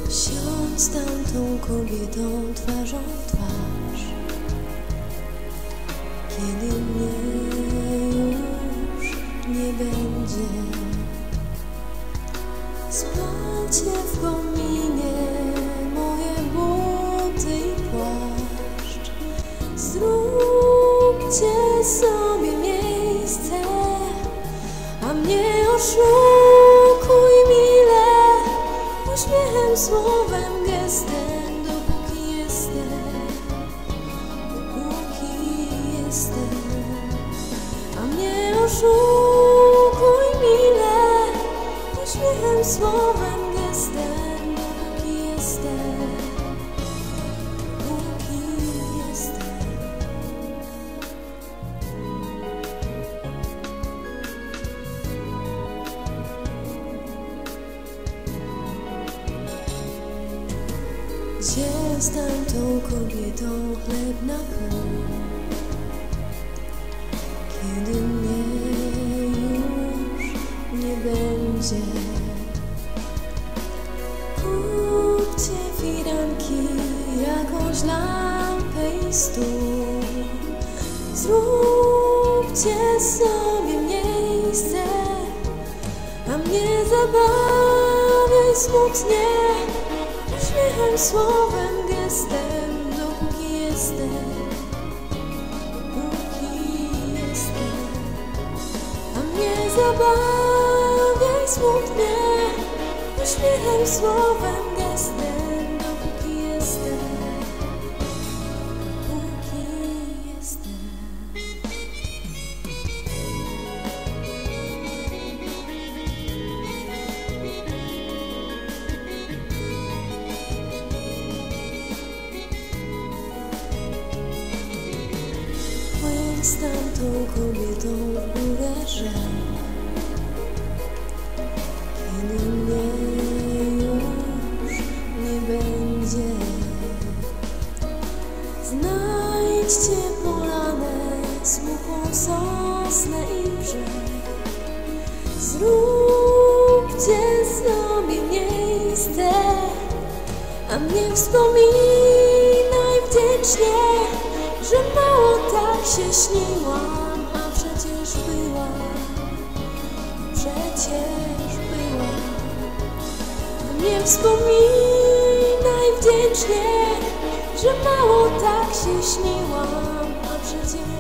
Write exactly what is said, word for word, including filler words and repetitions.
Siądź z tamtą kobietą twarzą w twarz, kiedy mnie już nie będzie. Spalcie w kominie moje buty i płaszcz. Zróbcie sobie miejsce, a mnie oszukuj mile, uśmiechem, słowem, gestem, dopóki jestem, dopóki jestem. A mnie oszukuj mile, uśmiechem, słowem, gestem, dopóki jestem, dopóki jestem. Gdzie z tamtą kobietą chleb na pół, kiedy mnie już nie będzie? Kupcie firanki, jakąś lampę i stół. Zróbcie sobie miejsce, a mnie zabawiaj smutnie, uśmiechem, słowem, gestem, dopóki jestem, dopóki jestem. A mnie zabawiaj smutnie, uśmiechem, słowem, gestem, dopóki jestem, dopóki jestem. Z tamtą kobietą w górę rzek, kiedy mnie już nie będzie. Znajdźcie polanę, smukłą sosnę i brzeg. Zróbcie sobie miejsce, a mnie wspominaj wdzięcznie, że mało tak się śniłam, a przecież była, przecież była. A mnie wspominaj wdzięcznie, że mało tak się śniłam, a przecież